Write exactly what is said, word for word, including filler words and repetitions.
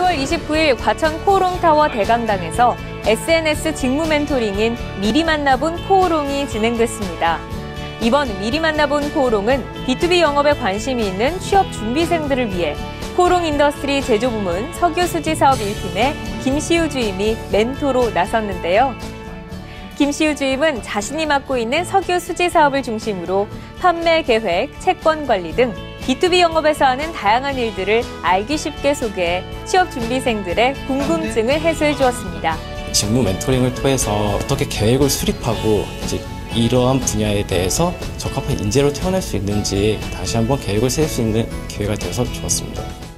시월 이십구일 과천 코오롱타워 대강당에서 에스엔에스 직무 멘토링인 미리 만나본 코오롱이 진행됐습니다. 이번 미리 만나본 코오롱은 비투비 영업에 관심이 있는 취업 준비생들을 위해 코오롱 인더스트리 제조부문 석유수지사업 일 팀의 김시우 주임이 멘토로 나섰는데요. 김시우 주임은 자신이 맡고 있는 석유수지 사업을 중심으로 판매 계획, 채권 관리 등 비투비 영업에서 하는 다양한 일들을 알기 쉽게 소개해 취업 준비생들의 궁금증을 해소해 주었습니다. 직무 멘토링을 통해서 어떻게 계획을 수립하고 이제 이러한 분야에 대해서 적합한 인재로 태어날 수 있는지 다시 한번 계획을 세울 수 있는 기회가 되어서 좋았습니다.